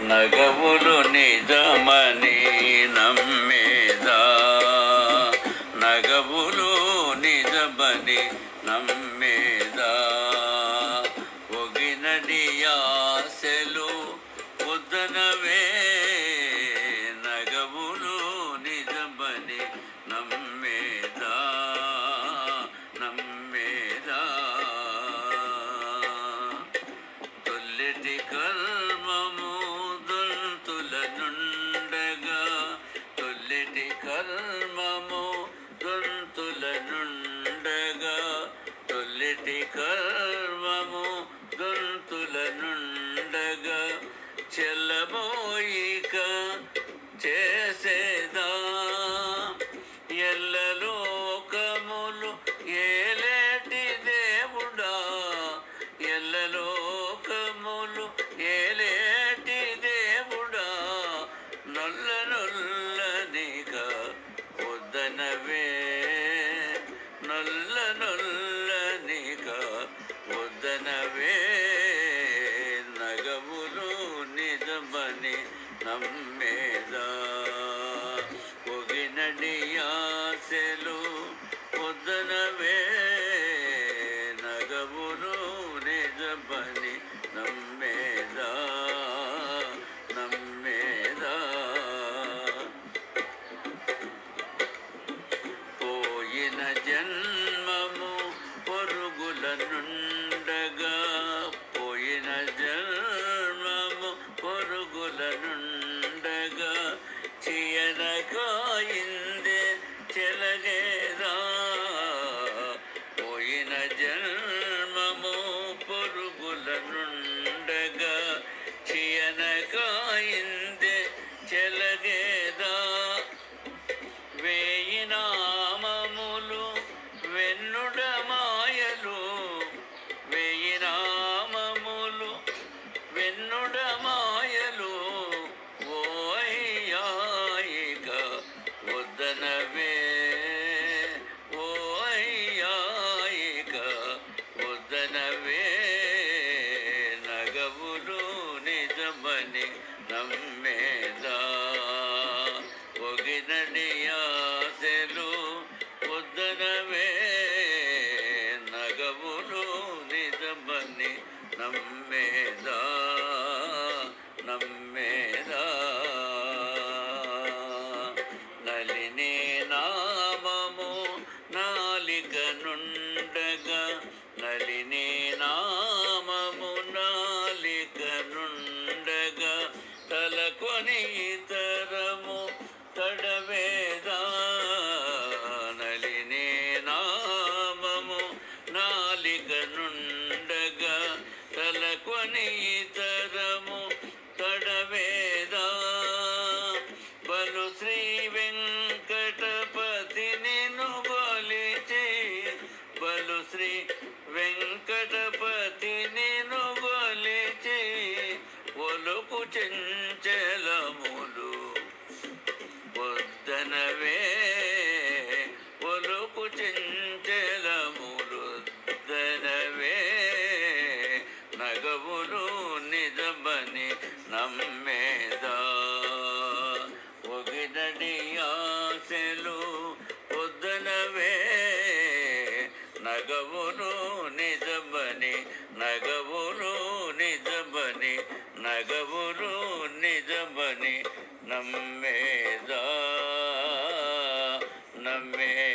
నగవులు నిజమని నమ్మేదా, నగవులు నిజమని నమ్మేదా, ఒగినడి ఆశలు ఉద్దనవే, నగవులు నిజమని నమ్మేదా, నమ్మేదా. తొల్లెటి కర్మము దొంతుల నుండగా, తొల్లెటి కర్మము దొంతుల నుండగా, తొల్లెటి కర్మము దొంతుల నుండగా, చెల్లబోయిక చేసేదా, ఎల్లలోకములు ఏలేటి దేవుడా, ఎల్లలోకములు ఏలేటి దేవుడా, నొల్ల నొల్లనిగా వద్దనవే, నొల్ల నొల్లనిగా వద్దనవే, నగవులు నిజమని నమ్మేదా, ఒగినడి ఆశలు వద్దనవే, నగవులు నిజమని నమ్మేదా, నమ్మేదా. పోయిన జన్మము పొరుగుల నుండగా, పోయిన జన్మము పొరుగుల నుండగా, చీయనకాయిందే చెలగేదా, పోయిన జన్మము పొరుగుల నుండగా, చీయనకాయిందే చెలగేదా, వేయి నామములు వెన్నుడ మాయలు, వేయి నామములు వెన్నుడ మాయలు, ఓయ్యాయిక వద్దనవే, ఓయ్యాయిక వద్దనవే, నగవులు నిజమని నమ్మేదా, ఒగినడి ఆశలు వద్దనవే, నగవులు నిజమని నమ్మేదా, నమ్మేదా. నలిని నామము నాలిక నుండగా, నలిని నామము నాలిక నుండగా, తలకొని ఇతరము తడవేదా, నలిని నామము నాలిక నుండగా, తలకొని ఇతరము తడవేదా, బలు శ్రీ వెంకటపతి నిన్ను గొలిచి, బలు శ్రీ వెంకటపతి నిన్ను గొలిచి, ఒలుకు చెంచలములు వద్దనవే, ఒలుకు చెంచలములు వద్దనవే, నగవులు నిజమని నమ్మేదా, ఒగినడి ఆశలు వద్దనవే, నగవులు నిజమని, నగవులు నిజమని, నగవులు నిజమని నమ్మేదా, నమ్మే